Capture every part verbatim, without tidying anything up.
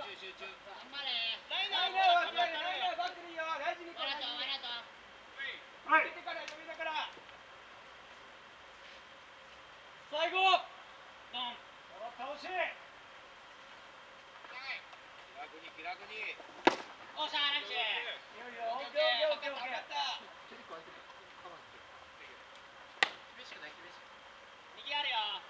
集中。 頑張れ。 ライナーはライナーバックでいいよ。大事に。 ありがとうありがとう。 はい。止めてから止めてから。最後。ドン。倒し。 気楽に気楽に。 おっしゃーラッシュ。 いいよいいよ。オッケーオッケーオッケーオッケー。 結構相手カバーして。厳しくない厳しく。 右あるよ。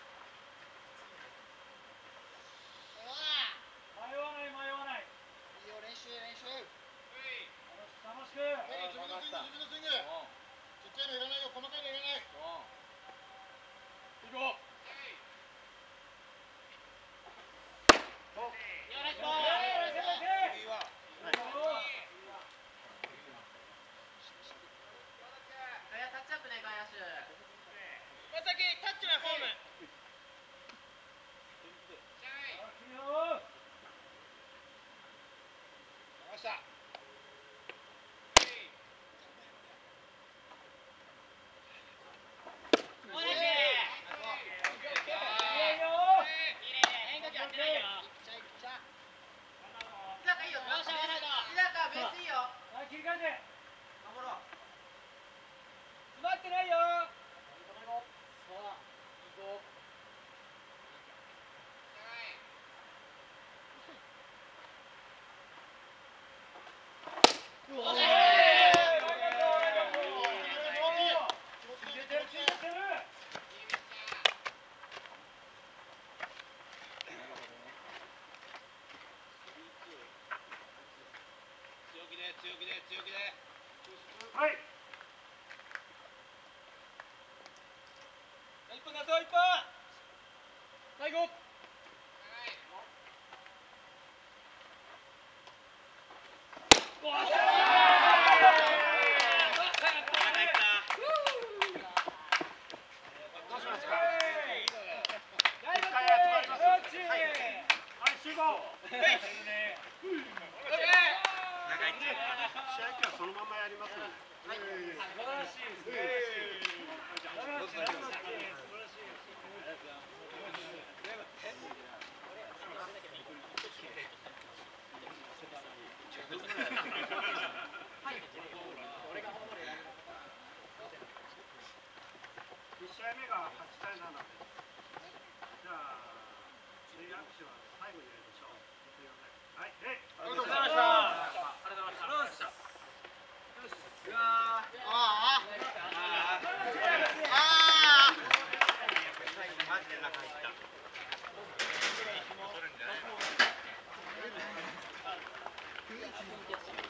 迷わない迷わない。 いいよ練習練習。 楽しく。 自分のスイング自分のスイング。ちっちゃいのいらないよ細かいのいらない。 行こう。 よろしく。いいわ。タッチアップね外野手。 まさきタッチのフォーム。 回した。 切り替えて。守ろう。詰まってないよ。さあ、行こう。 強気で強気で強気で。 はい。一分だぞ一分。最後。 試合期はそのままやりますので。 素晴らしいですね。素晴らしい。素晴らしいち試合目がはちたいななで。じゃあ、そういう握手は最後にやりましょう。はい、えい。 ありがとうございました。ありがとうございました。うわー。 ああ。ああ。マジで中入った。取るんじゃないの。